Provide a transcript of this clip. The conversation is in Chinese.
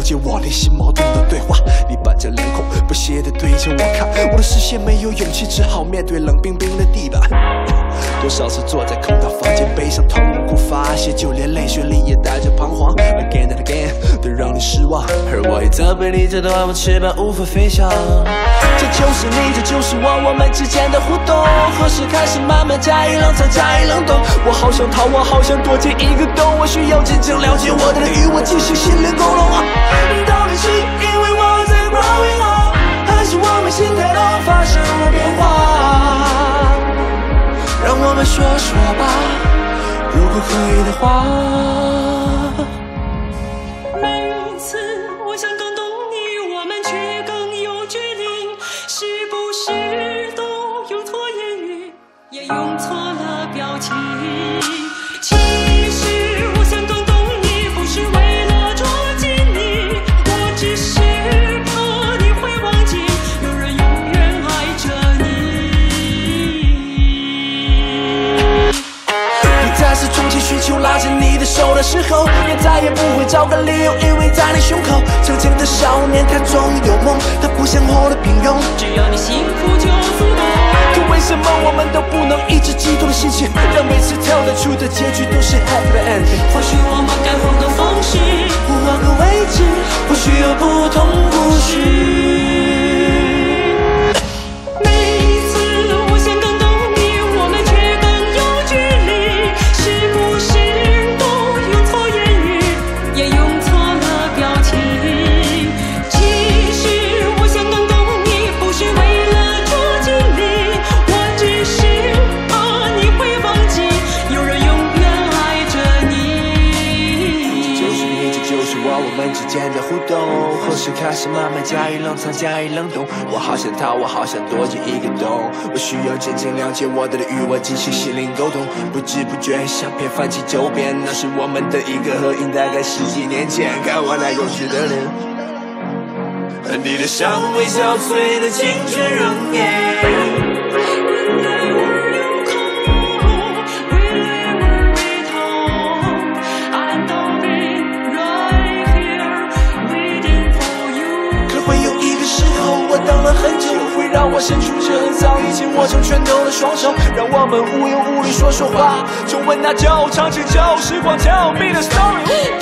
解我内心矛盾的对话。你板着脸孔，不屑地对着我看，我的视线没有勇气，只好面对冷冰冰的地板。多少次坐在空荡房间，悲伤痛苦发泄，就连泪水里也带着彷徨。Again and again， 都让你失望，而我也责备你折断我翅膀，无法飞翔。这就是你，这就是我们之间的互动。何时开始慢慢加以冷藏，加以冷冻？我好想逃，我好想躲进一个洞，我需要真正了解我的人与我进行心灵沟通。到底是因为我在 growing up， 还是我们心态都发生了变化？让我们说说吧，如果可以的话。 每次我想更懂你，我们却更有距离，是不是都用错言语，也用错了表情？其实我想更懂你，不是为了捉紧你，我只是怕你会忘记，有人永远爱着你。 再次冲进需求拉着你的手的时候，也再也不会找个理由依偎在你胸口。曾经的少年他总有梦，他不想活得平庸， 只要你幸福就足够。 可为什么我们都不能抑制激动的心情，让每次跳得出的结局都是 happy ending？ 或许我们该换个方式， 换个位置，或许有不同故事。之间的互动，何时开始慢慢加以冷藏，加以冷冻？我好想逃，我好想躲进一个洞，我需要真正了解我的人与我进行心灵沟通。不知不觉，相片翻起周边，那是我们的一个合影，大概10几年前。看我那幼稚的脸，你的像微笑醉的青春容颜。等了很久，会让我伸出这早已经握成拳头的双手，让我们无忧无虑说说话，重温那旧场景，旧时光，tell me the story。